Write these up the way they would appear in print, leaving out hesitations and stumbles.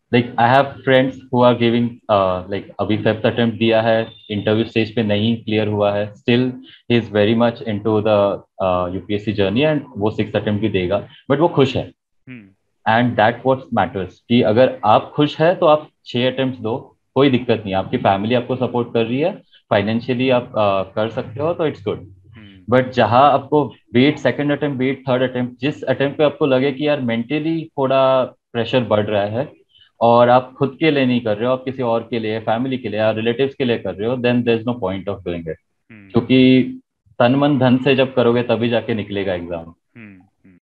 Like I have friends who are giving like अभी fifth attempt दिया है, interview stage पे नहीं क्लियर हुआ है, still he is very much into the UPSC journey and वो सिक्स अटेम्प्ट भी देगा, बट वो खुश है। Hmm. And that what matters कि अगर आप खुश है तो आप छह अटेम्प्ट दो, कोई दिक्कत नहीं, आपकी फैमिली आपको सपोर्ट कर रही है, फाइनेंशियली आप कर सकते हो तो इट्स गुड। हम्म। बट जहाँ आपको wait second attempt, wait third attempt, जिस अटेम्प्ट पे आपको लगे कि यार मेंटली थोड़ा प्रेशर बढ़ रहा है और आप खुद के लिए नहीं कर रहे हो, आप किसी और के लिए, फैमिली के लिए या रिलेटिव्स के लिए कर रहे हो, then there is no point of doing it. Hmm. क्योंकि तन मन धन से जब करोगे तभी जाके निकलेगा exam. Hmm. Hmm.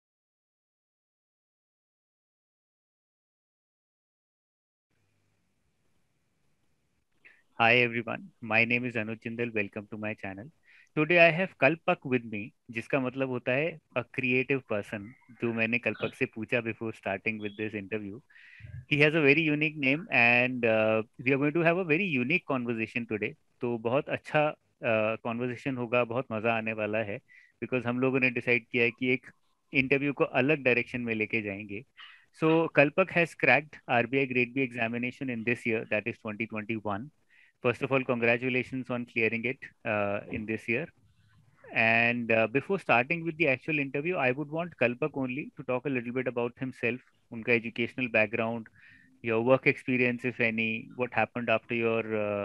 Hi everyone, my name is Anuj Jindal. Welcome to my channel. Today I have Kalpak with me, जिसका मतलब होता है a creative person, जो मैंने कल्पक से पूछा before starting with this interview. He has a very unique name and we are going to have a very unique conversation today. तो बहुत अच्छा conversation होगा, बहुत मज़ा आने वाला है because हम लोगों ने decide किया है कि एक इंटरव्यू को अलग डायरेक्शन में लेके जाएंगे. So Kalpak has cracked RBI Grade B examination in this year, that is 2021. First of all, congratulations on clearing it in this year. And before starting with the actual interview, I would want Kalpak only to talk a little bit about himself, unka educational background, your work experience, if any, what happened after your,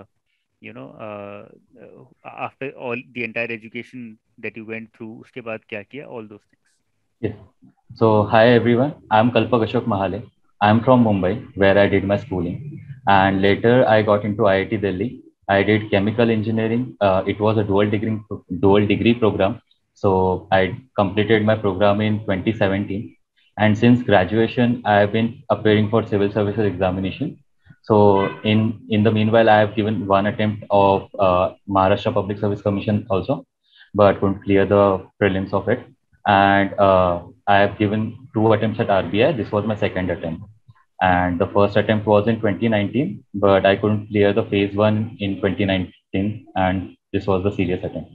after all the entire education that you went through, uske baad kya kiya, all those things. Yes. So, hi everyone. I'm Kalpak Ashok Mahale. I'm from Mumbai, where I did my schooling, and later I got into IIT Delhi. I did chemical engineering. It was a dual degree program. So I completed my program in 2017, and since graduation, I have been appearing for civil services examination. So in the meanwhile, I have given one attempt of Maharashtra Public Service Commission also, but couldn't clear the prelims of it. And I have given two attempts at RBI. This was my second attempt. And the first attempt was in 2019, but I couldn't clear the phase one in 2019. And this was the serious attempt.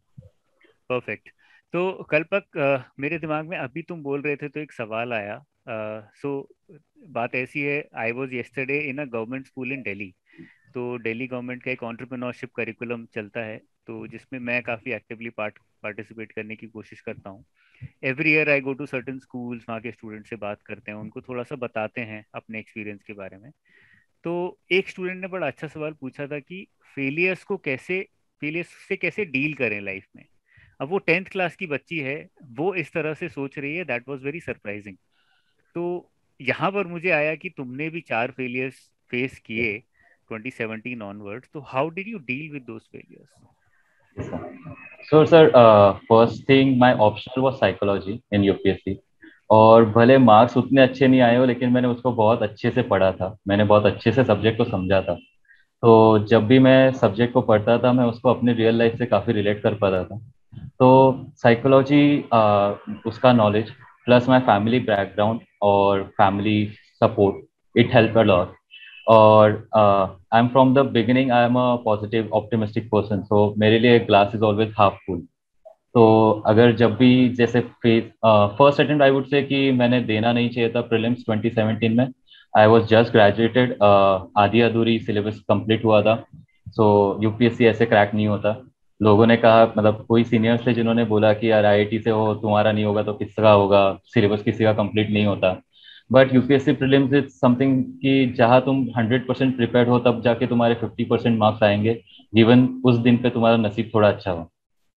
Perfect. तो कल्पक, मेरे दिमाग में अभी तुम बोल रहे थे तो एक सवाल आया. सो बात ऐसी है, I was yesterday in a government school in Delhi. तो दिल्ली गवर्नमेंट का एक एंटरप्रेन्योरशिप करिकुलम चलता है, तो जिसमें मैं काफ़ी एक्टिवली पार्टिसिपेट करने की कोशिश करता हूँ. Every year I go to certain schools, वहाँ के स्टूडेंट से बात करते हैं, उनको थोड़ा सा बताते हैं अपने एक्सपीरियंस के बारे में. तो एक स्टूडेंट ने बड़ा अच्छा सवाल पूछा था कि फेलियर्स को कैसे, फेलियर्स से कैसे डील करें लाइफ में. अब वो 10th क्लास की बच्ची है, वो इस तरह से सोच रही है. That was very surprising. तो यहाँ पर मुझे आया कि तुमने भी 4 फेलियर्स फेस किए 2017 ऑनवर्ड्स. तो how did you deal with those failures? Yes, sir. So, sir, first thing, my optional was psychology in UPSC. और भले मार्क्स उतने अच्छे नहीं आए हो, लेकिन मैंने उसको बहुत अच्छे से पढ़ा था, मैंने बहुत अच्छे से सब्जेक्ट को समझा था। तो जब भी मैं सब्जेक्ट को पढ़ता था, मैं उसको अपनी रियल लाइफ से काफ़ी रिलेट कर पाता था। तो साइकोलॉजी, उसका knowledge plus my family background और family support, it help a lot. और I am from the beginning, I am a positive optimistic person, so मेरे लिए glass is always half full. तो अगर जब भी जैसे phase first attempt, I would say कि मैंने देना नहीं चाहिए था प्रीलिम्स 2017 में। आई वाज जस्ट ग्रेजुएटेड, आधी अधूरी सिलेबस कंप्लीट हुआ था। सो यूपीएससी ऐसे क्रैक नहीं होता। लोगों ने कहा, मतलब कोई सीनियर्स थे जिन्होंने बोला कि यार आईआईटी से हो, तुम्हारा नहीं होगा तो किसका होगा, सिलेबस किसी का कंप्लीट नहीं होता। But UPSC prelims is something कि जहाँ तुम 100% प्रिपेयर्ड हो तब जाके तुम्हारे 50% मार्क्स आएंगे, गिवन उस दिन पे तुम्हारा नसीब थोड़ा अच्छा हो।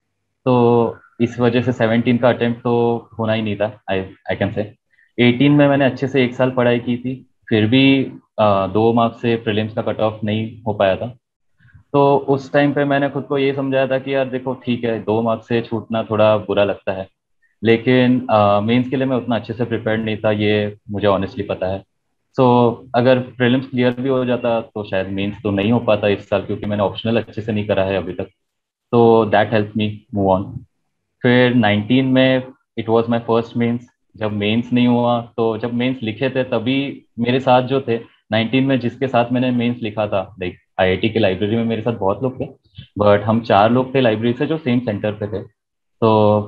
तो इस वजह से 17 का अटेम्प्ट तो होना ही नहीं था, आई आई कैन से। 18 में मैंने अच्छे से एक साल पढ़ाई की थी, फिर भी 2 मार्क्स से प्रीलिम्स का कट ऑफ नहीं हो पाया था। तो उस टाइम पे मैंने खुद को ये समझाया था कि यार देखो ठीक है, 2 मार्क्स से छूटना थोड़ा बुरा लगता है, लेकिन मेंस के लिए मैं उतना अच्छे से प्रिपेयर्ड नहीं था, ये मुझे ऑनेस्टली पता है। सो अगर प्रीलिम्स क्लियर भी हो जाता तो शायद मेंस तो नहीं हो पाता इस साल, क्योंकि मैंने ऑप्शनल अच्छे से नहीं करा है अभी तक। तो that help me move on. फिर 19 में it was my first mains. जब मेंस नहीं हुआ तो जब मेंस लिखे थे तभी मेरे साथ जो थे, 19 में जिसके साथ मैंने मेंस लिखा था, लाइक आईआईटी की लाइब्रेरी में मेरे साथ बहुत लोग थे, बट हम चार लोग थे लाइब्रेरी से जो सेम सेंटर पे थे। तो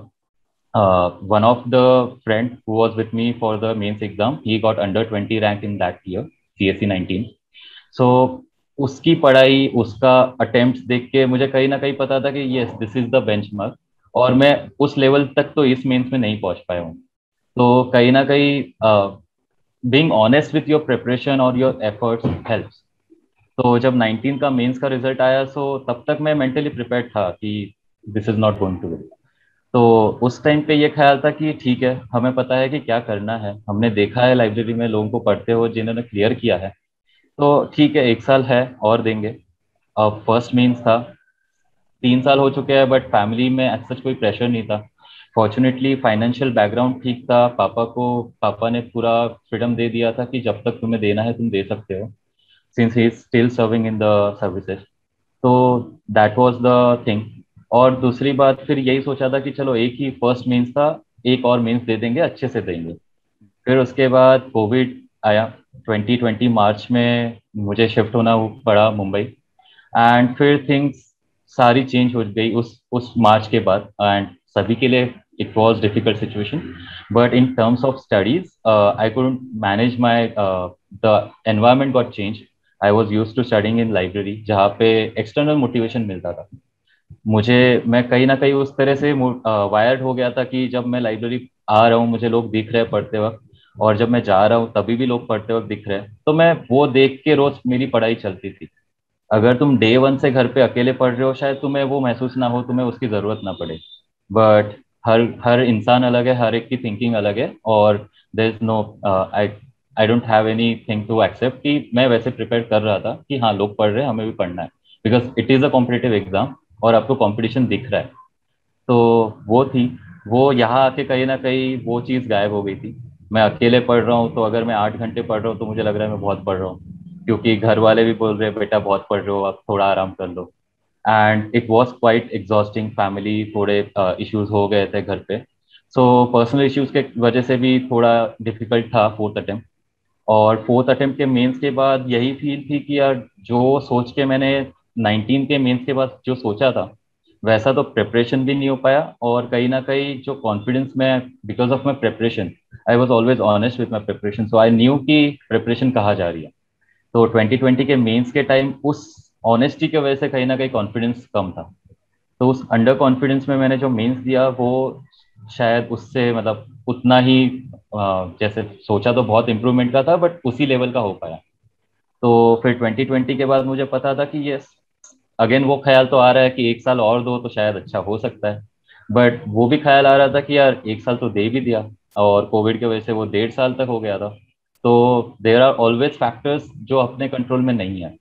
one of the friend who was with me for the mains exam, he got under 20 rank in that year. CSE 19। सो उसकी पढ़ाई, उसका अटेम्प्ट देख के मुझे कहीं ना कहीं पता था कि yes, this is the benchmark. और मैं उस लेवल तक तो इस मेंस में नहीं पहुंच पाया हूँ। तो कहीं ना कहीं being honest with your preparation और योर एफर्ट्स हेल्प्स। तो जब 19 का मेंस का रिजल्ट आया, सो तब तक मैं मेंटली प्रिपेयर्ड था कि this is not going to be. तो उस टाइम पे ये ख्याल था कि ठीक है, हमें पता है कि क्या करना है, हमने देखा है लाइब्रेरी में लोगों को पढ़ते हो जिन्होंने क्लियर किया है। तो ठीक है, 1 साल है और देंगे। अब फर्स्ट मीन्स था, 3 साल हो चुके हैं, बट फैमिली में ऐसा सच कोई प्रेशर नहीं था। फॉर्चुनेटली फाइनेंशियल बैकग्राउंड ठीक था, पापा ने पूरा फ्रीडम दे दिया था कि जब तक तुम्हें देना है तुम दे सकते हो, since he is still serving in the services. तो दैट वाज द थिंग। और दूसरी बात फिर यही सोचा था कि चलो एक ही फर्स्ट मीन्स था, एक और मीन्स दे देंगे, अच्छे से देंगे। फिर उसके बाद कोविड आया 2020 मार्च में, मुझे शिफ्ट होना पड़ा मुंबई। एंड फिर थिंग्स सारी चेंज हो गई उस मार्च के बाद। एंड सभी के लिए it was difficult situation, but in terms of studies I couldn't manage my, the environment got change. I was used to studying in library जहाँ पे एक्सटर्नल मोटिवेशन मिलता था मुझे। मैं कहीं ना कहीं उस तरह से वायर्ड हो गया था कि जब मैं लाइब्रेरी आ रहा हूँ मुझे लोग दिख रहे हैं पढ़ते वक्त, और जब मैं जा रहा हूँ तभी भी लोग पढ़ते वक्त दिख रहे हैं, तो मैं वो देख के रोज मेरी पढ़ाई चलती थी। अगर तुम डे वन से घर पे अकेले पढ़ रहे हो, शायद तुम्हें वो महसूस ना हो, तुम्हें उसकी जरूरत ना पड़े। बट हर हर इंसान अलग है, हर एक की थिंकिंग अलग है। और there is no, I I don't have anything to accept कि मैं वैसे प्रिपेयर कर रहा था कि हाँ लोग पढ़ रहे हैं, हमें भी पढ़ना है, because it is a competitive exam और आपको कंपटीशन दिख रहा है। तो वो थी, वो यहाँ आके कहीं ना कहीं वो चीज़ गायब हो गई थी। मैं अकेले पढ़ रहा हूँ, तो अगर मैं 8 घंटे पढ़ रहा हूँ तो मुझे लग रहा है मैं बहुत पढ़ रहा हूँ, क्योंकि घर वाले भी बोल रहे हैं बेटा बहुत पढ़ रहे हो, आप थोड़ा आराम कर लो। And it was quite exhausting, family थोड़े इश्यूज हो गए थे घर पे। सो पर्सनल इश्यूज के वजह से भी थोड़ा डिफिकल्ट था फोर्थ अटेम्प्ट। और फोर्थ अटेम्प्ट के मेंस के बाद यही फील थी कि यार, जो सोच के मैंने 19 के मेंस के बाद जो सोचा था, वैसा तो प्रिपरेशन भी नहीं हो पाया। और कहीं ना कहीं जो कॉन्फिडेंस में, because of my preparation, I was always honest with my preparation, so I knew कि प्रिपरेशन कहाँ जा रही है। तो 2020 के मेंस के टाइम उस ऑनेस्टी की वजह से कहीं ना कहीं कॉन्फिडेंस कम था। तो उस अंडर कॉन्फिडेंस में मैंने जो मेंस दिया, वो शायद उससे मतलब उतना ही, जैसे सोचा तो बहुत इंप्रूवमेंट का था, बट उसी लेवल का हो पाया। तो फिर 2020 के बाद मुझे पता था कि यस, अगेन वो ख्याल तो आ रहा है कि 1 साल और दो तो शायद अच्छा हो सकता है। बट वो भी ख्याल आ रहा था कि यार 1 साल तो दे भी दिया, और कोविड की वजह से वो 1.5 साल तक हो गया था। तो देर आर ऑलवेज फैक्टर्स जो अपने कंट्रोल में नहीं है,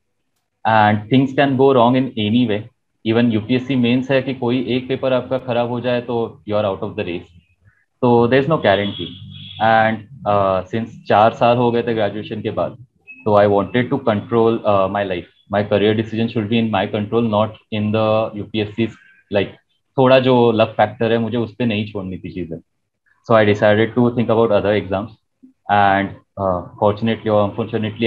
and things can go wrong in any way. Even UPSC mains है कि कोई एक पेपर आपका खराब हो जाए तो you are out of the race. तो there is no guarantee. And since 4 साल हो गए थे ग्रेजुएशन के बाद, तो I wanted to control my life. My career decision should be in my control, not in the UPSC. Like थोड़ा जो लक फैक्टर है, मुझे उस पर नहीं छोड़नी थी चीज़ें। So I decided to think about other exams, and fortunately or unfortunately,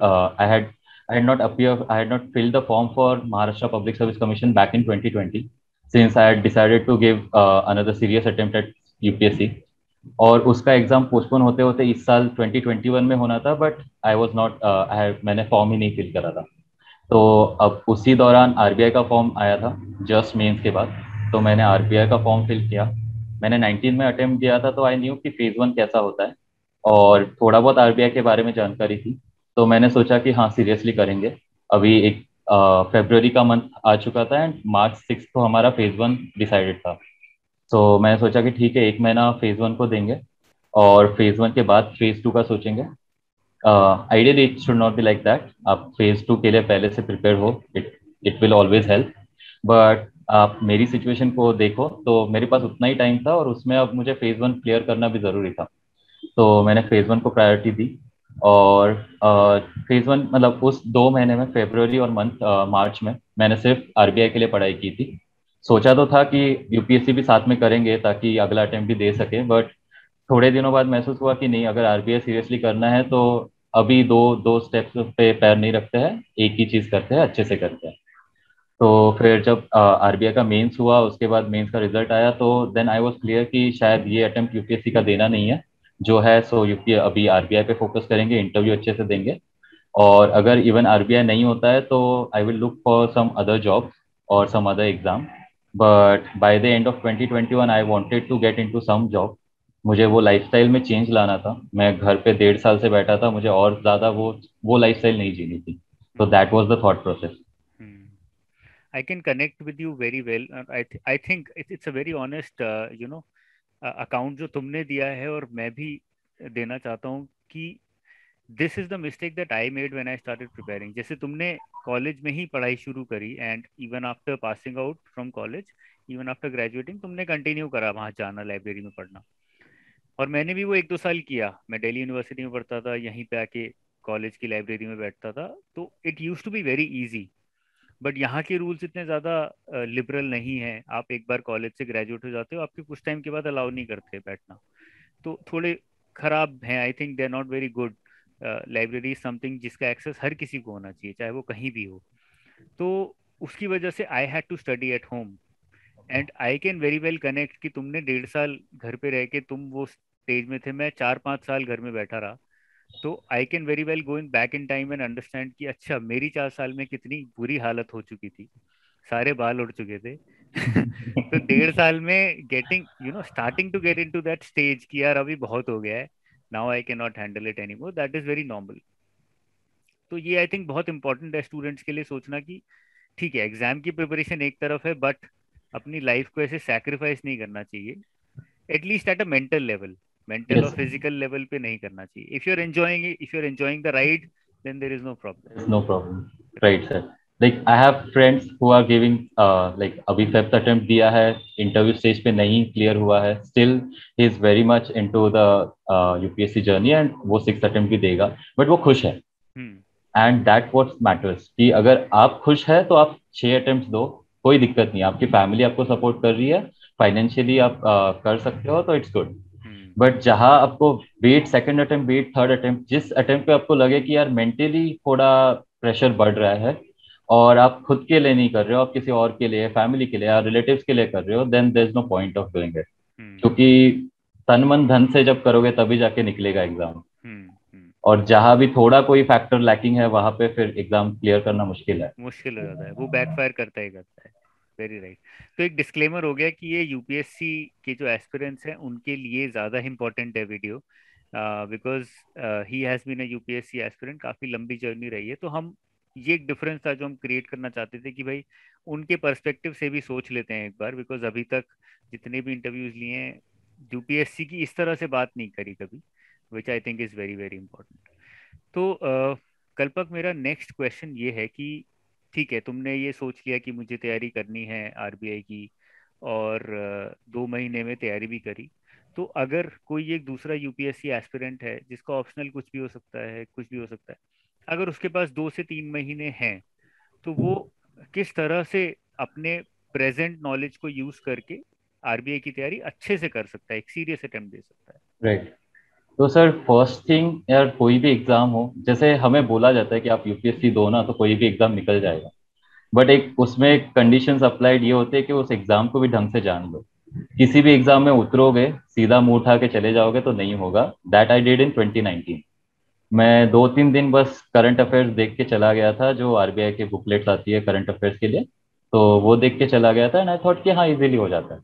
I had not I had not filled the form for Maharashtra Public Service Commission back in 2020, since I had decided to give another serious attempt at UPSC. और उसका exam postpone होते होते इस साल 2021 में होना था, but I was not, मैंने फॉर्म ही नहीं फिल करा था। तो अब उसी दौरान आरबीआई का फॉर्म आया था जस्ट मेंस के बाद। तो मैंने आरबीआई का फॉर्म फिल किया। मैंने 19 में अटेम्प्ट दिया था, तो आई न्यू कि फेज 1 कैसा होता है, और थोड़ा बहुत आरबीआई के बारे में जानकारी थी। तो मैंने सोचा कि हाँ सीरियसली करेंगे। अभी एक फेब्रुवरी का मंथ आ चुका था, एंड March 6 को हमारा फेज 1 डिसाइडेड था। तो मैंने सोचा कि ठीक है, 1 महीना फेज 1 को देंगे, और फेज 1 के बाद फेज 2 का सोचेंगे। Ideally it should not be like that, आप फेज 2 के लिए पहले से प्रिपेयर हो, it it will always help. But आप मेरी सिचुएशन को देखो, तो मेरे पास उतना ही टाइम था, और उसमें अब मुझे फेज 1 क्लियर करना भी ज़रूरी था। तो मैंने फेज 1 को प्रायोरिटी दी। और फेज 1 मतलब उस 2 महीने में, फेब्रुवरी और मार्च में, मैंने सिर्फ आरबीआई के लिए पढ़ाई की थी। सोचा तो था कि यूपीएससी भी साथ में करेंगे ताकि अगला अटेम्प्ट भी दे सके, बट थोड़े दिनों बाद महसूस हुआ कि नहीं, अगर आरबीआई सीरियसली करना है तो अभी दो दो स्टेप्स पे पैर नहीं रखते हैं, एक ही चीज़ करते हैं, अच्छे से करते हैं। तो फिर जब आरबीआई का मेंस हुआ, उसके बाद मेंस का रिजल्ट आया, तो देन आई वाज क्लियर कि शायद ये अटेम्प्ट यूपीएससी का देना नहीं है, जो है सो यूपी अभी आरबीआई पे फोकस करेंगे, इंटरव्यू अच्छे से देंगे। और अगर इवन आरबीआई नहीं होता है तो I will look for some other job और some other exam. But by the end of 2021 I wanted to get into some job. मुझे वो लाइफस्टाइल में चेंज लाना था। मैं घर पे 1.5 साल से बैठा था, मुझे और ज़्यादा वो लाइफस्टाइल नहीं जीनी थी। तो that was the thought process. I can connect with you very well. I think it's a very honest, account जो तुमने दिया है, और मैं भी देना चाहता हूँ कि this is the mistake that I made when I started preparing. जैसे तुमने कॉलेज में ही पढ़ाई शुरू करी, and even after passing out from college, even after graduating, तुमने कंटिन्यू करा वहाँ जाना, लाइब्रेरी में पढ़ना। और मैंने भी वो 1-2 साल किया। मैं दिल्ली यूनिवर्सिटी में पढ़ता था, यहीं पे आके कॉलेज की लाइब्रेरी में बैठता था। तो it use to be very easy. But यहाँ के रूल्स इतने ज़्यादा लिबरल नहीं हैं। आप एक बार कॉलेज से ग्रेजुएट हो जाते हो, आपके कुछ टाइम के बाद अलाउ नहीं करते बैठना। तो थोड़े खराब हैं, I think they are not very good. Library something जिसका एक्सेस हर किसी को होना चाहिए, चाहे वो कहीं भी हो। तो उसकी वजह से I had to study at home. And I can very well connect कि तुमने 1.5 साल घर पे रह के तुम वो स्टेज में थे, मैं 4-5 साल घर में बैठा रहा। तो I can very well go in back in time and understand कि अच्छा, मेरी 4 साल में कितनी बुरी हालत हो चुकी थी, सारे बाल उड़ चुके थे। तो 1.5 साल में getting starting to get into that stage कि यार अभी बहुत हो गया है, now I can not handle it anymore, that is very normal. तो ये आई थिंक बहुत इंपॉर्टेंट है स्टूडेंट्स के लिए सोचना कि ठीक है, एग्जाम की प्रिपरेशन एक तरफ है, बट अपनी लाइफ को ऐसे सैक्रिफाइस नहीं करना चाहिए, at least at a mental level. Mental और यस, फिजिकल लेवल पे नहीं करना चाहिए। If you are enjoying the ride, then there is no problem. No problem. Right sir. Like I have friends who are giving, like अभी fifth attempt दिया है, interview stage पे नहीं क्लियर हुआ है, still he is very much into the UPSC journey and वो six attempt भी देगा, बट वो खुश है। Hmm. And that what matters कि अगर आप खुश है तो आप 6 अटेम्प्ट दो, कोई दिक्कत नहीं, आपकी फैमिली आपको सपोर्ट कर रही है, फाइनेंशियली आप कर सकते हो, तो इट्स गुड। हम्म। बट जहाँ आपको wait second attempt, wait third attempt, जिस अटेम्प्ट पे आपको लगे कि यार मेंटली थोड़ा प्रेशर बढ़ रहा है और आप खुद के लिए नहीं कर रहे हो, आप किसी और के लिए, फैमिली के लिए या रिलेटिव्स के लिए कर रहे हो, then there is no point of doing it. Hmm. क्योंकि तन मन धन से जब करोगे तभी जाके निकलेगा एग्जाम। हम्म। हम्म। और जहां भी थोड़ा कोई फैक्टर लैकिंग है वहां पे फिर एग्जाम क्लियर करना मुश्किल है। मुश्किल हो जाता है, वो बैकफायर करता ही करता है। Very right. तो एक डिस्क्लेमर हो गया कि ये यूपीएससी के जो एस्पिरेंट्स हैं उनके लिए ज़्यादा इंपॉर्टेंट है video, because he has been a UPSC aspirant. काफ़ी लंबी जर्नी रही है, तो हम, ये एक डिफरेंस था जो हम क्रिएट करना चाहते थे कि भाई उनके पर्सपेक्टिव से भी सोच लेते हैं एक बार, बिकॉज अभी तक जितने भी इंटरव्यूज लिए हैं, यूपीएससी की इस तरह से बात नहीं करी कभी, which I think is very very important. तो कल्पक, मेरा नेक्स्ट क्वेश्चन ये है कि ठीक है, तुमने ये सोच लिया कि मुझे तैयारी करनी है आरबीआई की, और 2 महीने में तैयारी भी करी। तो अगर कोई एक दूसरा यूपीएससी एस्पिरेंट है जिसका ऑप्शनल कुछ भी हो सकता है, कुछ भी हो सकता है, अगर उसके पास 2 से 3 महीने हैं, तो वो किस तरह से अपने प्रेजेंट नॉलेज को यूज करके आरबीआई की तैयारी अच्छे से कर सकता है, एक सीरियस अटेम्प्ट दे सकता है? राइट। तो सर फर्स्ट थिंग, यार कोई भी एग्जाम हो, जैसे हमें बोला जाता है कि आप यूपीएससी दो ना तो कोई भी एग्जाम निकल जाएगा, बट एक उसमें कंडीशंस अप्लाइड ये होते हैं कि उस एग्जाम को भी ढंग से जान लो। किसी भी एग्जाम में उतरोगे सीधा मुंह उठा के चले जाओगे तो नहीं होगा। That I did in 2019। मैं 2-3 दिन बस करंट अफेयर्स देख के चला गया था, जो आरबीआई के बुकलेट्स आती है करंट अफेयर्स के लिए, तो वो देख के चला गया था एंड आई थॉट कि हाँ इजीली हो जाता है।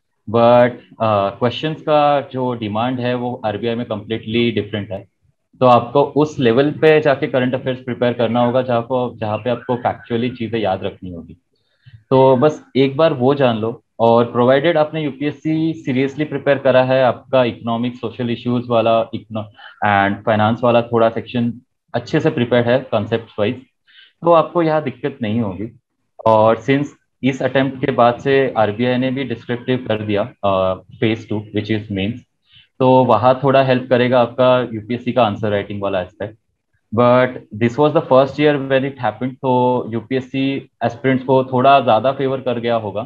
बट क्वेश्चंस का जो डिमांड है वो आरबीआई में कम्प्लीटली डिफरेंट है। तो आपको उस लेवल पे जाके करंट अफेयर्स प्रिपेयर करना होगा जहाँ पे आपको फैक्चुअली चीज़ें याद रखनी होगी। तो बस एक बार वो जान लो। और प्रोवाइडेड आपने यूपीएससी सीरियसली प्रिपेयर करा है, आपका इकोनॉमिक सोशल इश्यूज वाला एंड फाइनेंस वाला थोड़ा सेक्शन अच्छे से प्रिपेयर है कॉन्सेप्ट वाइज, तो आपको यहाँ दिक्कत नहीं होगी। और सिंस इस अटेम्प्ट के बाद से आरबीआई ने भी डिस्क्रिप्टिव कर दिया फेज 2 विच इज मेंस, तो वहाँ थोड़ा हेल्प करेगा आपका यूपीएससी का आंसर राइटिंग वाला aspect. But this was the first year when it happened, तो यूपीएससी एस्पिरेंट्स को थोड़ा ज़्यादा फेवर कर गया होगा।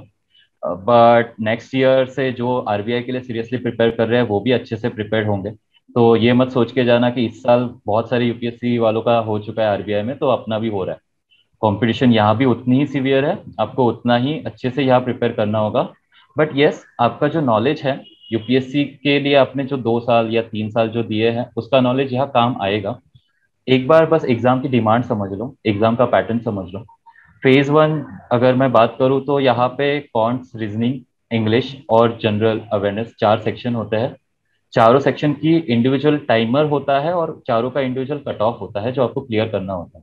बट नेक्स्ट ईयर से जो आरबीआई के लिए सीरियसली प्रिपेयर कर रहे हैं वो भी अच्छे से प्रिपेयर होंगे। तो ये मत सोच के जाना कि इस साल बहुत सारे यूपीएससी वालों का हो चुका है आरबीआई में तो अपना भी हो रहा है। कंपटीशन यहाँ भी उतनी ही सीवियर है, आपको उतना ही अच्छे से यहाँ प्रिपेयर करना होगा। बट यस, आपका जो नॉलेज है यूपीएससी के लिए आपने जो 2 साल या 3 साल जो दिए हैं उसका नॉलेज यहाँ काम आएगा। एक बार बस एग्जाम की डिमांड समझ लो, एग्जाम का पैटर्न समझ लो। फेज वन अगर मैं बात करूँ तो यहाँ पे कॉन्ट्स, रीजनिंग, इंग्लिश और जनरल अवेयरनेस 4 सेक्शन होते हैं। चारों सेक्शन की इंडिविजुअल टाइमर होता है और चारों का इंडिविजुअल कट ऑफ होता है जो आपको क्लियर करना होता है।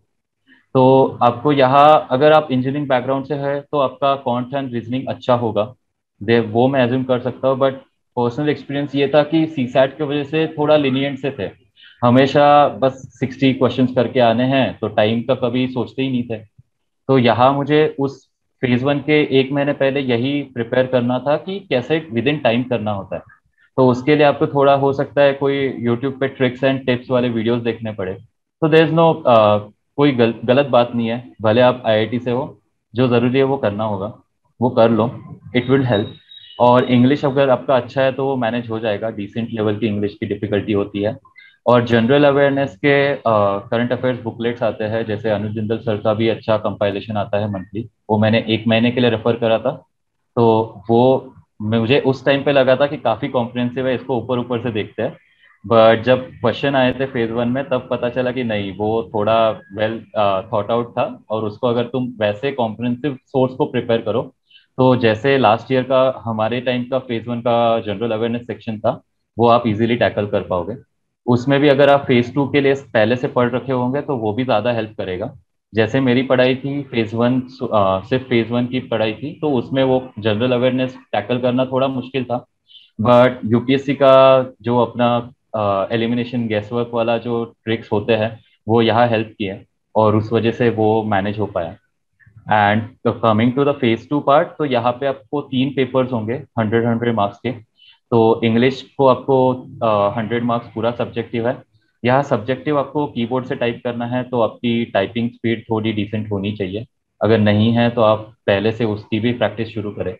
तो आपको यहाँ, अगर आप इंजीनियरिंग बैकग्राउंड से है तो आपका कॉन्ट एंड रीजनिंग अच्छा होगा, दे वो मैं एज्यूम कर सकता हूँ। बट पर्सनल एक्सपीरियंस ये था कि सी सैट की वजह से थोड़ा लिनियंट से थे, हमेशा बस 60 क्वेश्चंस करके आने हैं, तो टाइम का कभी सोचते ही नहीं थे। तो यहाँ मुझे उस फेज वन के 1 महीने पहले यही प्रिपेयर करना था कि कैसे विद इन टाइम करना होता है। तो उसके लिए आपको थोड़ा हो सकता है कोई यूट्यूब पे ट्रिक्स एंड टिप्स वाले वीडियोस देखने पड़े। तो देयर इज नो कोई गलत बात नहीं है, भले आप आईआईटी से हो, जो ज़रूरी है वो करना होगा, वो कर लो, इट विल हेल्प। और इंग्लिश अगर आपका अच्छा है तो वो मैनेज हो जाएगा, डिसेंट लेवल की इंग्लिश की डिफिकल्टी होती है। और जनरल अवेयरनेस के करंट अफेयर्स बुकलेट्स आते हैं, जैसे अनुज जिंदल सर का भी अच्छा कंपाइलेशन आता है मंथली, वो मैंने 1 महीने के लिए रेफर करा था। तो वो मुझे उस टाइम पे लगा था कि काफ़ी कॉम्प्रिहेंसिव है, इसको ऊपर ऊपर से देखते हैं। बट जब क्वेश्चन आए थे फेज वन में तब पता चला कि नहीं, वो थोड़ा वेल थॉट आउट था। और उसको अगर तुम वैसे कॉम्प्रिहेंसिव सोर्स को प्रिपेयर करो, तो जैसे लास्ट ईयर का हमारे टाइम का फेज वन का जनरल अवेयरनेस सेक्शन था, वो आप इजीली टैकल कर पाओगे। उसमें भी अगर आप फेज टू के लिए पहले से पढ़ रखे होंगे तो वो भी ज़्यादा हेल्प करेगा। जैसे मेरी पढ़ाई थी फेज वन, सिर्फ फेज वन की पढ़ाई थी, तो उसमें वो जनरल अवेयरनेस टैकल करना थोड़ा मुश्किल था। बट यूपीएससी का जो अपना एलिमिनेशन गैसवर्क वाला जो ट्रिक्स होते हैं, वो यहाँ हेल्प किए, और उस वजह से वो मैनेज हो पाया। And coming to the phase two part, तो यहाँ पे आपको 3 पेपर्स होंगे 100 मार्क्स के। तो इंग्लिश को आपको 100 मार्क्स पूरा सब्जेक्टिव है। यहाँ सब्जेक्टिव आपको कीबोर्ड से टाइप करना है, तो आपकी टाइपिंग स्पीड थोड़ी डिसेंट होनी चाहिए। अगर नहीं है तो आप पहले से उसकी भी प्रैक्टिस शुरू करें।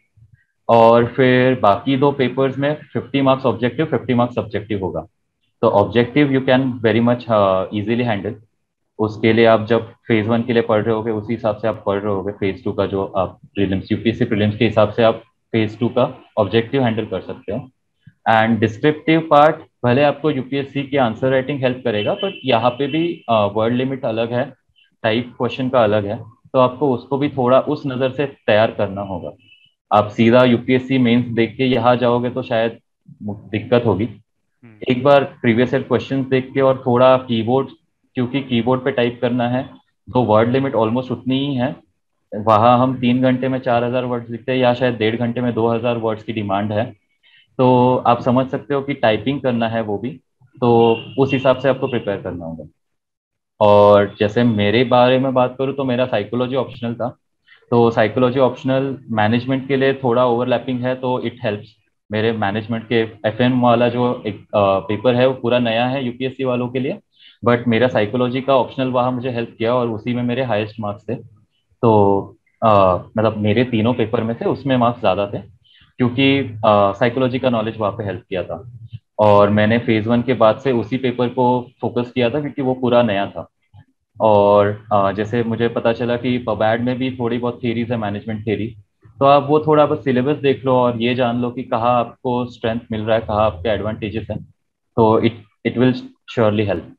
और फिर बाकी 2 पेपर्स में 50 मार्क्स ऑब्जेक्टिव, 50 मार्क्स सब्जेक्टिव होगा। तो objective you can very much easily handle. उसके लिए आप जब फेज वन के लिए पढ़ रहे होगे उसी हिसाब से आप पढ़ रहे होगे, फेज टू का जो आप प्रीलिम्स, यूपीएससी प्रीलिम्स के हिसाब से आप फेज टू का ऑब्जेक्टिव हैंडल कर सकते हो। एंड डिस्क्रिप्टिव पार्ट, भले आपको यूपीएससी की आंसर राइटिंग हेल्प करेगा, बट यहाँ पे भी वर्ड लिमिट अलग है, टाइप क्वेश्चन का अलग है। तो आपको उसको भी थोड़ा उस नज़र से तैयार करना होगा। आप सीधा यूपीएससी मेंस देख के यहाँ जाओगे तो शायद दिक्कत होगी। हम्म। एक बार प्रीवियस ईयर क्वेश्चन देख के और थोड़ा कीबोर्ड, क्योंकि कीबोर्ड पे टाइप करना है, तो वर्ड लिमिट ऑलमोस्ट उतनी ही है। वहाँ हम 3 घंटे में 4,000 वर्ड्स लिखते हैं, या शायद 1.5 घंटे में 2,000 वर्ड्स की डिमांड है। तो आप समझ सकते हो कि टाइपिंग करना है वो भी, तो उस हिसाब से आपको प्रिपेयर करना होगा। और जैसे मेरे बारे में बात करूँ तो मेरा साइकोलॉजी ऑप्शनल था। तो साइकोलॉजी ऑप्शनल मैनेजमेंट के लिए थोड़ा ओवरलैपिंग है, तो इट हेल्प्स। मेरे मैनेजमेंट के एफएम वाला जो एक पेपर है वो पूरा नया है यूपीएससी वालों के लिए। बट मेरा साइकोलॉजी का ऑप्शनल वहाँ मुझे हेल्प किया, और उसी में मेरे हाईएस्ट मार्क्स थे। तो मतलब मेरे तीनों पेपर में से उसमें मार्क्स ज़्यादा थे, क्योंकि साइकोलॉजी का नॉलेज वहाँ पे हेल्प किया था। और मैंने फेज वन के बाद से उसी पेपर को फोकस किया था, क्योंकि वो पूरा नया था। और जैसे मुझे पता चला कि पबैड में भी थोड़ी बहुत थेरीज है, मैनेजमेंट थेरी। तो आप वो थोड़ा बस सिलेबस देख लो और ये जान लो कि कहाँ आपको स्ट्रेंथ मिल रहा है, कहाँ आपके एडवांटेजेस हैं। तो इट विल श्योरली हेल्प।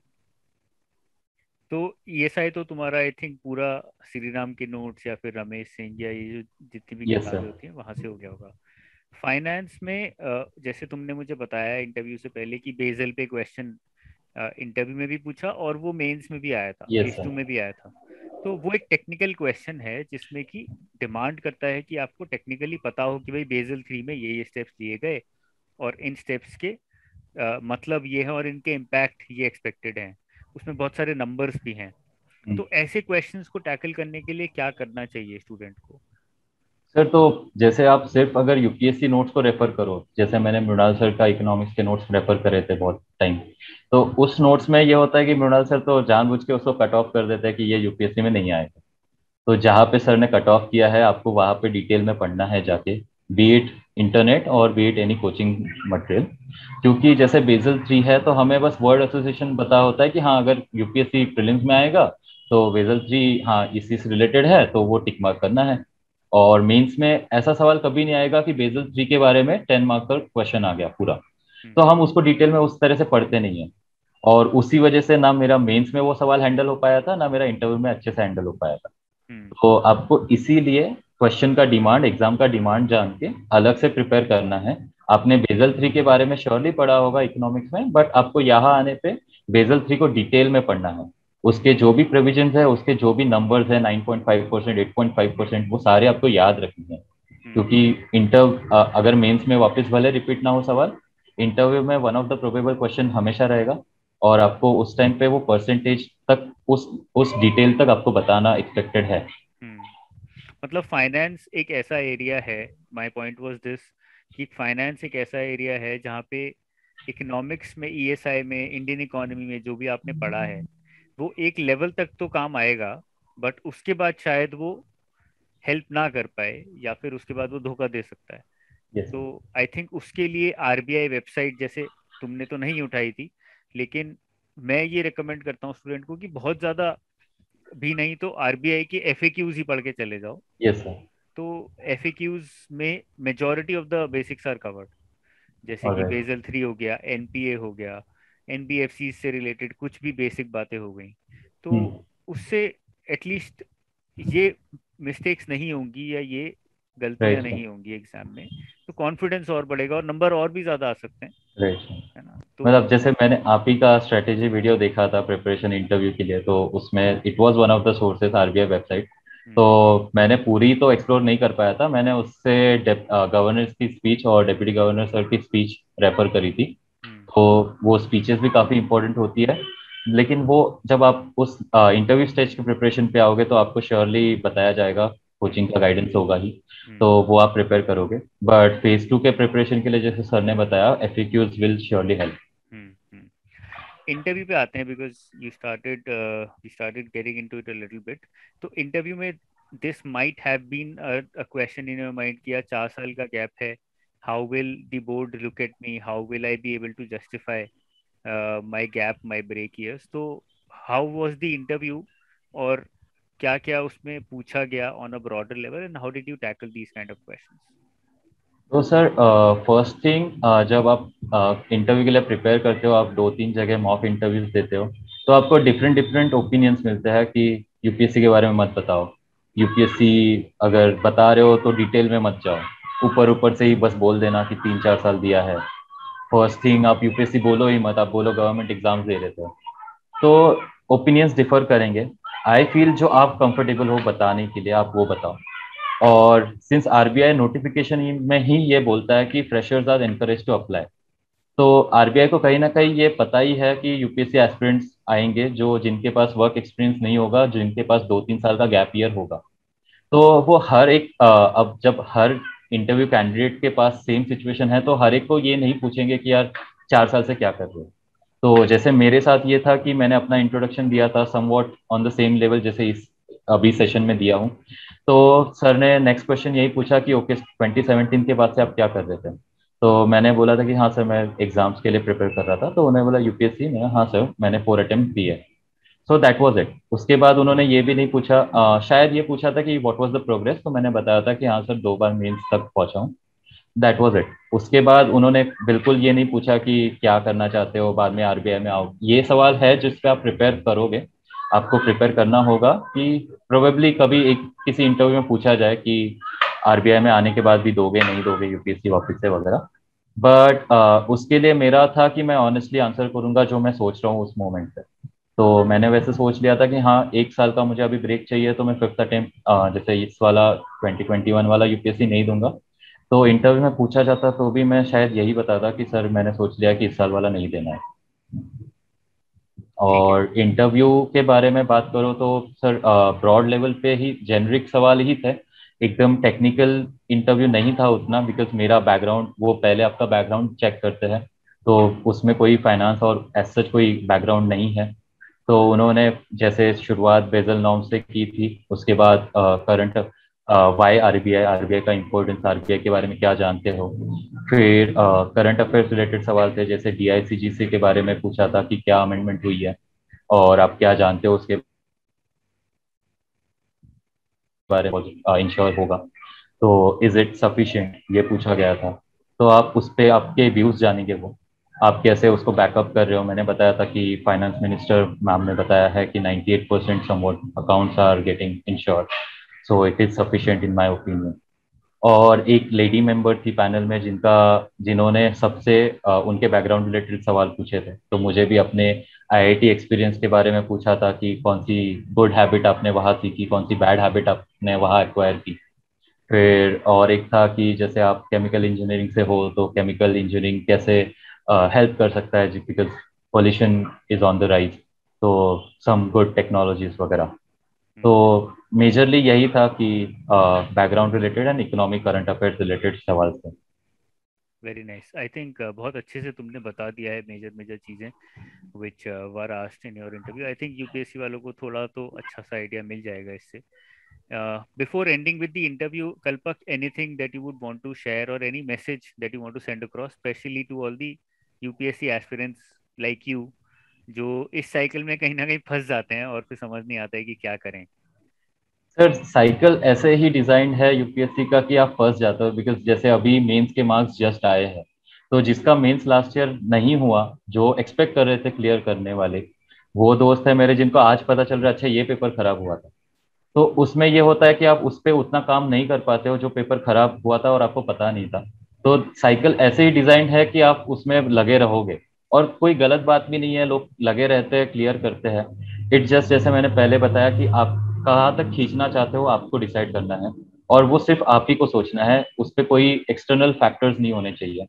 तो ये साइड तो तुम्हारा आई थिंक पूरा श्री राम के नोट्स या फिर रमेश सिंह या ये जो जितनी भी यस किताबें सर। होती हैं वहां से हो गया होगा। फाइनेंस में जैसे तुमने मुझे बताया इंटरव्यू से पहले कि बेसल पे क्वेश्चन इंटरव्यू में भी पूछा और वो मेंस में भी आया था, यस फेज टू सर। में भी आया था। तो वो एक टेक्निकल क्वेश्चन है जिसमें कि डिमांड करता है कि आपको टेक्निकली पता हो कि भाई बेसल थ्री में ये स्टेप्स दिए गए और इन स्टेप्स के मतलब ये है और इनके इम्पैक्ट ये एक्सपेक्टेड हैं। उसमें बहुत सारे नंबर्स भी हैं। तो ऐसे क्वेश्चंस को टैकल करने के लिए क्या करना चाहिए स्टूडेंट को? सर तो जैसे आप सिर्फ अगर यूपीएससी नोट्स को रेफर करो, जैसे मैंने मृणाल सर का इकोनॉमिक्स के नोट्स रेफर करे थे बहुत टाइम, तो उस नोट्स में ये होता है कि मृणाल सर तो जानबूझ के उसको कट ऑफ कर देते हैं कि ये यूपीएससी में नहीं आएगा। तो जहाँ पे सर ने कट ऑफ किया है, आपको वहाँ पे डिटेल में पढ़ना है जाके, बी इट इंटरनेट और be it any coaching material. क्योंकि जैसे बेसल थ्री है तो हमें बस वर्ड एसोसिएशन पता होता है कि हाँ, अगर यूपीएससी प्रीलिम्स में आएगा तो बेसल थ्री हाँ इसी से रिलेटेड है, तो वो टिक मार्क करना है। और मेंस में ऐसा सवाल कभी नहीं आएगा कि बेसल थ्री के बारे में 10 मार्क्स का क्वेश्चन आ गया पूरा। हम्म। तो हम उसको डिटेल में उस तरह से पढ़ते नहीं है। और उसी वजह से ना मेरा मेंस में वो सवाल हैंडल हो पाया था, ना मेरा इंटरव्यू में अच्छे से हैंडल हो पाया था। हम्म। तो आपको इसीलिए क्वेश्चन का डिमांड, एग्जाम का डिमांड जान के अलग से प्रिपेयर करना है। आपने बेजल थ्री के बारे में श्योरली पढ़ा होगा इकोनॉमिक्स में, बट आपको यहाँ आने पे बेजल थ्री को डिटेल में पढ़ना है। उसके जो भी प्रोविजंस है, उसके जो भी नंबर्स है, 9.5%, 8.5%, वो सारे आपको याद रखने हैं। हम्म। क्योंकि अगर मेंस में वापस भले रिपीट ना हो सवाल, इंटरव्यू में one of the probable question हमेशा रहेगा। और आपको उस टाइम पे वो परसेंटेज तक, उस डिटेल तक आपको बताना एक्सपेक्टेड है। हम्म। मतलब फाइनेंस एक ऐसा एरिया है, माय पॉइंट वाज दिस, कि फाइनेंस एक ऐसा एरिया है जहाँ पे इकोनॉमिक्स में, ईएसआई में, इंडियन इकोनॉमी में जो भी आपने पढ़ा है वो एक लेवल तक तो काम आएगा, बट उसके बाद शायद वो हेल्प ना कर पाए, या फिर उसके बाद वो धोखा दे सकता है। यस तो आई थिंक उसके लिए आरबीआई वेबसाइट, जैसे तुमने तो नहीं उठाई थी, लेकिन मैं ये रिकमेंड करता हूँ स्टूडेंट को कि बहुत ज़्यादा भी नहीं तो आरबीआई के एफएक्यूज ही पढ़ के चले जाओ। Yes sir. तो एफएक्यूज में majority of the basics are covered, जैसे कि ऑलराइट। बेजल 3 हो गया, एनपीए हो गया, एनबीएफसी से रिलेटेड कुछ भी बेसिक बातें हो गई। तो हम्म। उससे एटलीस्ट ये मिस्टेक्स नहीं होंगी या ये गलतियां राइट सर। नहीं होंगी एग्जाम में। तो कॉन्फिडेंस और बढ़ेगा और नंबर और भी ज्यादा आ सकते हैं, राइट सर। है ना? तो मतलब जैसे मैंने आप ही का स्ट्रेटेजी वीडियो देखा था प्रिपरेशन इंटरव्यू के लिए, तो उसमें it was one of the sources RBI website. तो हम्म। मैंने पूरी तो एक्सप्लोर नहीं कर पाया था, मैंने उससे गवर्नर्स की स्पीच और डिप्टी गवर्नर सर की स्पीच रेफर करी थी। हम्म। तो वो स्पीचेस भी काफ़ी इंपॉर्टेंट होती है। लेकिन वो जब आप उस इंटरव्यू स्टेज के प्रिपरेशन पे आओगे तो आपको श्योरली बताया जाएगा, कोचिंग हम्म। का गाइडेंस होगा ही। तो हम्म। वो आप प्रिपेयर करोगे। बट फेज टू के प्रिपरेशन के लिए जैसे सर ने बताया, FAQs will surely help. Hmm. Interview पे आते हैं, because you started getting into it a little bit. तो इंटरव्यू में this might have been a question in your mind कि यार 4 साल का गैप है, how will the board look at me, how will I be able to justify my gap, my break years. तो how was the interview, और क्या क्या उसमें पूछा गया on a broader level, and how did you tackle these kind of questions? तो sir, first thing, जब आप इंटरव्यू के लिए प्रिपेयर करते हो, आप दो तीन जगह मॉक इंटरव्यूज देते हो, तो आपको डिफरेंट डिफरेंट ओपिनियंस मिलते हैं कि यूपीएससी के बारे में मत बताओ। यूपीएससी अगर बता रहे हो तो डिटेल में मत जाओ, ऊपर ऊपर से ही बस बोल देना कि 3 4 साल दिया है। फर्स्ट थिंग, आप यूपीएससी बोलो ही मत, आप बोलो गवर्नमेंट एग्जाम्स दे रहे थे। तो ओपिनियंस डिफर करेंगे। आई फील जो आप कंफर्टेबल हो बताने के लिए, आप वो बताओ। और सिंस आरबीआई नोटिफिकेशन में ही ये बोलता है कि freshers are encourage to apply, तो आरबीआई को कहीं ना कहीं ये पता ही है कि यूपीएससी एस्पिरेंट्स आएंगे जो जिनके पास वर्क एक्सपीरियंस नहीं होगा, जिनके पास 2 3 साल का गैप ईयर होगा। तो वो हर एक अब जब हर इंटरव्यू कैंडिडेट के पास सेम सिचुएशन है, तो हर एक को ये नहीं पूछेंगे कि यार 4 साल से क्या कर रहे हो। तो जैसे मेरे साथ ये था कि मैंने अपना इंट्रोडक्शन दिया था somewhat on the same level जैसे इस अभी सेशन में दिया हूँ। तो सर ने नेक्स्ट क्वेश्चन यही पूछा कि ओके, 2017 के बाद से आप क्या कर रहे थे। तो मैंने बोला था कि हाँ सर, मैं एग्जाम्स के लिए प्रिपेयर कर रहा था। तो उन्होंने बोला यूपीएससी में, हाँ सर मैंने 4 अटेम्प्ट दिए। So that was it. उसके बाद उन्होंने ये भी नहीं पूछा, शायद ये पूछा था कि व्हाट वाज द प्रोग्रेस, तो मैंने बताया था कि हाँ सर 2 बार मेंस तक पहुंचा हूँ। That was it. उसके बाद उन्होंने बिल्कुल ये नहीं पूछा कि क्या करना चाहते हो बाद में आरबीआई में आओ। ये सवाल है जिस पे आप प्रिपेयर करोगे। आपको प्रिपेयर करना होगा कि प्रोबेबली कभी एक किसी इंटरव्यू में पूछा जाए कि आरबीआई में आने के बाद भी दोगे नहीं दोगे यूपीएससी वापस से वगैरह। बट उसके लिए मेरा था कि मैं ऑनेस्टली आंसर करूंगा जो मैं सोच रहा हूँ उस मोमेंट पे। तो मैंने वैसे सोच लिया था कि हाँ 1 साल का मुझे अभी ब्रेक चाहिए, तो मैं फिफ्थ अटेम्प्ट जैसे इस वाला 2021 वाला यूपीएससी नहीं दूंगा। तो इंटरव्यू में पूछा जाता तो भी मैं शायद यही बताता कि सर मैंने सोच लिया कि इस साल वाला नहीं देना है। ठीक है। और इंटरव्यू के बारे में बात करो तो सर ब्रॉड लेवल पे ही जेनरिक सवाल ही थे। एकदम टेक्निकल इंटरव्यू नहीं था उतना, बिकॉज मेरा बैकग्राउंड, वो पहले आपका बैकग्राउंड चेक करते हैं। तो उसमें कोई फाइनेंस और एज सच कोई बैकग्राउंड नहीं है। तो उन्होंने जैसे शुरुआत बेजल नॉर्म से की थी, उसके बाद करंट, वाई आरबीआई, आरबीआई का इम्पोर्टेंस, आरबीआई के बारे में क्या जानते हो। फिर करंट अफेयर्स रिलेटेड सवाल थे, जैसे डीआईसीजीसी के बारे में पूछा था कि क्या अमेंडमेंट हुई है और आप क्या जानते हो उसके बारे में, इंश्योर होगा। तो इज इट सफिशिएंट, ये पूछा गया था। तो आप उस पे आपके व्यूज जानेंगे वो। आप कैसे उसको बैकअप कर रहे हो। मैंने बताया था कि फाइनेंस मिनिस्टर मैम ने बताया है कि 98% somewhat accounts are getting insured, so it is sufficient in my opinion. और एक लेडी मेंबर थी पैनल में जिन्होंने सबसे उनके बैकग्राउंड रिलेटेड सवाल पूछे थे, तो मुझे भी अपने आईआईटी एक्सपीरियंस के बारे में पूछा था कि कौन सी गुड हैबिट आपने वहाँ सीखी, कौन सी बैड हैबिट आपने वहाँ एक्वायर की। फिर और एक था कि जैसे आप केमिकल इंजीनियरिंग से हो तो केमिकल इंजीनियरिंग कैसे हेल्प कर सकता है, because pollution is on the rise, तो सम गुड टेक्नोलॉजीज वगैरह। तो मेजरली यही था कि background related and economic current affairs related सवाल थे। Very nice. आई थिंक बहुत अच्छे से तुमने बता दिया है मेजर मेजर चीज़ें which were asked in your interview. I think UPSC वालों को थोड़ा तो अच्छा सा आइडिया मिल जाएगा इससे। Before ending with the interview, Kalpak, anything that you would want to share or any message that you want to send across, especially to all the UPSC aspirants like you, जो इस cycle में कहीं ना कहीं फंस जाते हैं और फिर समझ नहीं आता है कि क्या करें। सर साइकिल ऐसे ही डिजाइन है यूपीएससी का कि आप फंस जाते हो, बिकॉज जैसे अभी मेंस के मार्क्स जस्ट आए हैं, तो जिसका मेंस लास्ट ईयर नहीं हुआ, जो एक्सपेक्ट कर रहे थे क्लियर करने वाले, वो दोस्त है मेरे जिनको आज पता चल रहा है अच्छा ये पेपर खराब हुआ था। तो उसमें ये होता है कि आप उस पर उतना काम नहीं कर पाते हो जो पेपर खराब हुआ था और आपको पता नहीं था। तो साइकिल ऐसे ही डिजाइन है कि आप उसमें लगे रहोगे, और कोई गलत बात भी नहीं है, लोग लगे रहते हैं, क्लियर करते हैं। इट जस्ट जैसे मैंने पहले बताया कि आप कहाँ तक खींचना चाहते हो आपको डिसाइड करना है, और वो सिर्फ आप ही को सोचना है, उस पर कोई एक्सटर्नल फैक्टर्स नहीं होने चाहिए।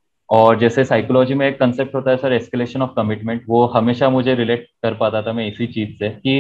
और जैसे साइकोलॉजी में एक कंसेप्ट होता है सर, एस्केलेशन ऑफ कमिटमेंट, वो हमेशा मुझे रिलेट कर पाता था मैं इसी चीज से कि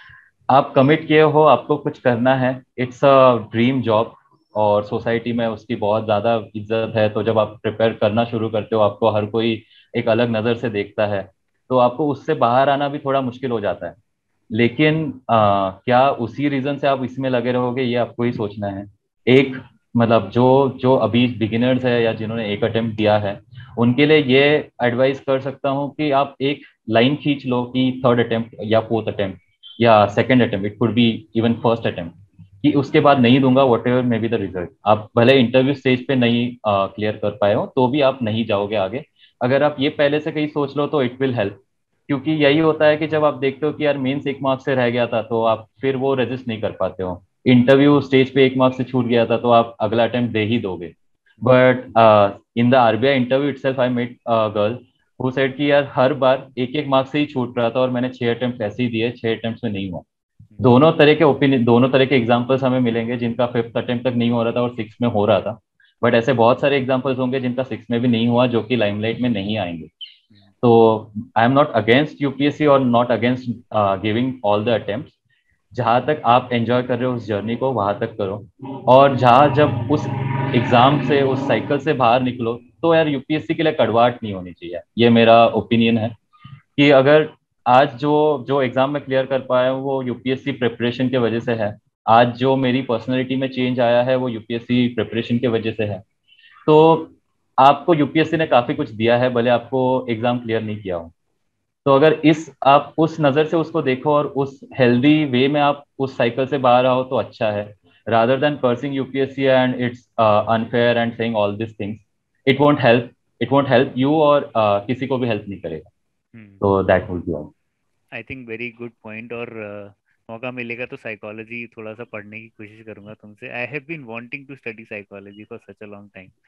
आप कमिट किए हो, आपको कुछ करना है, इट्स अ ड्रीम जॉब, और सोसाइटी में उसकी बहुत ज़्यादा इज्जत है। तो जब आप प्रिपेयर करना शुरू करते हो, आपको हर कोई एक अलग नज़र से देखता है, तो आपको उससे बाहर आना भी थोड़ा मुश्किल हो जाता है। लेकिन क्या उसी रीज़न से आप इसमें लगे रहोगे, ये आपको ही सोचना है। एक मतलब जो जो अभी बिगिनर्स है या जिन्होंने एक अटेम्प्ट दिया है, उनके लिए ये एडवाइस कर सकता हूँ कि आप एक लाइन खींच लो कि थर्ड अटेम्प्ट या फोर्थ अटेम्प्ट या second attempt, it could be even first attempt, कि उसके बाद नहीं दूंगा, whatever may be the result. आप भले इंटरव्यू स्टेज पे नहीं क्लियर कर पाए हो तो भी आप नहीं जाओगे आगे। अगर आप ये पहले से कहीं सोच लो तो इट विल हेल्प। क्योंकि यही होता है कि जब आप देखते हो कि यार मेंस एक मार्क्स से रह गया था, तो आप फिर वो रेजिस्ट नहीं कर पाते हो। इंटरव्यू स्टेज पे एक मार्क्स से छूट गया था तो आप अगला अटेम्प्ट दे ही दोगे। But in the RBI interview itself I met girl who said कि यार हर बार एक एक मार्क्स से ही छूट रहा था, और मैंने 6 अटेम्प्ट ऐसे ही दिए, 6 अटेम्प्ट में नहीं हुआ। दोनों तरह के ओपिनियन, दोनों तरह के एग्जाम्पल्स हमें मिलेंगे, जिनका फिफ्थ अटेम्प्ट तक नहीं हो रहा था और सिक्स में हो रहा था। बट ऐसे बहुत सारे एग्जाम्पल्स होंगे जिनका सिक्स में भी नहीं हुआ, जो कि लाइमलाइट में नहीं आएंगे। तो I am not against UPSC और not against giving all the attempt. जहाँ तक आप एंजॉय कर रहे हो उस जर्नी को, वहां तक करो। और जहाँ जब उस एग्जाम से, उस साइकिल से बाहर निकलो, तो यार यूपीएससी के लिए कड़वाहट नहीं होनी चाहिए, ये मेरा ओपिनियन है। कि अगर आज जो जो एग्जाम में क्लियर कर पाया हूँ वो यूपीएससी प्रिपरेशन के वजह से है, आज जो मेरी पर्सनैलिटी में चेंज आया है वो यूपीएससी प्रिपरेशन के वजह से है। तो आपको यूपीएससी ने काफी कुछ दिया है, भले आपको एग्जाम क्लियर नहीं किया हो। तो अगर इस आप उस नज़र से उसको देखो और उस हेल्दी वे में आप उस साइकिल से बाहर आओ तो अच्छा है, rather than cursing UPSC and it's unfair and saying all this things. It won't help, it won't help you, और किसी को भी हेल्प नहीं करेगा। तो that would be all. I think very good point. और मौका मिलेगा तो साइकोलॉजी थोड़ा सा पढ़ने की कोशिश करूंगा तुमसे। I have been wanting to study psychology for such a long time.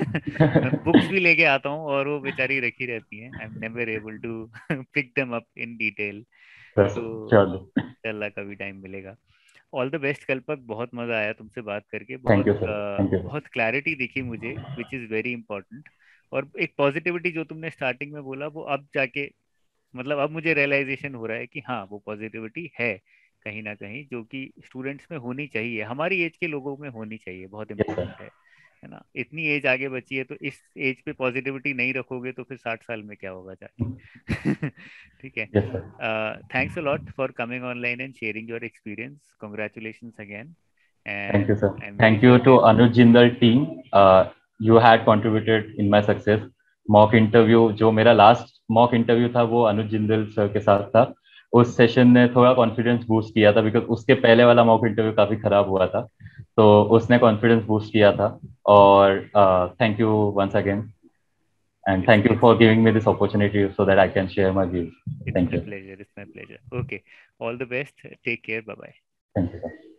मैं बुक्स भी लेके आता हूँ और वो बेचारी रखी रहती हैं। I am never able to pick them up in detail. तो चलो, इंशाल्लाह कभी टाइम मिलेगा। ऑल द बेस्ट कल्पक। बहुत मजा आया तुमसे बात करके। थैंक बहुत यू सर, थैंक यू। बहुत क्लैरिटी दिखी मुझे विच इज़ वेरी इंपॉर्टेंट। और एक पॉजिटिविटी जो तुमने स्टार्टिंग में बोला वो अब जाके मतलब अब मुझे रियलाइजेशन हो रहा है कि हाँ वो पॉजिटिविटी है कहीं ना कहीं, जो कि स्टूडेंट्स में होनी चाहिए, हमारी एज के लोगों में होनी चाहिए। बहुत यस इंपॉर्टेंट सर। है ना। इतनी एज आगे बची है तो इस एज पे पॉजिटिविटी नहीं रखोगे तो फिर 60 साल में क्या होगा जाके। ठीक है। Yes sir. Thanks a lot for coming online and sharing your experience. Congratulations again. Thank you and sir. I am very thank you sure to that Anuj Jindal team. You had contributed in my success. Mock interview, जो मेरा last mock interview था वो अनुज Jindal sir के साथ था। उस session ने थोड़ा कॉन्फिडेंस बूस्ट किया था, बिकॉज उसके पहले वाला मॉक इंटरव्यू काफी खराब हुआ था, तो उसने कॉन्फिडेंस बूस्ट किया था। और thank you once again. And It's thank you it's for giving me this opportunity so that I can share my views. it's Thank my you. pleasure. It's my pleasure. Okay. All the best. Take care. Bye bye. Thank you, sir.